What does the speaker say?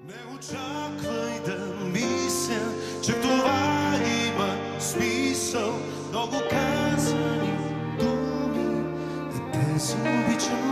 Не очаквай да мисля, че това има смисъл. Много казани думи, да те се обичам.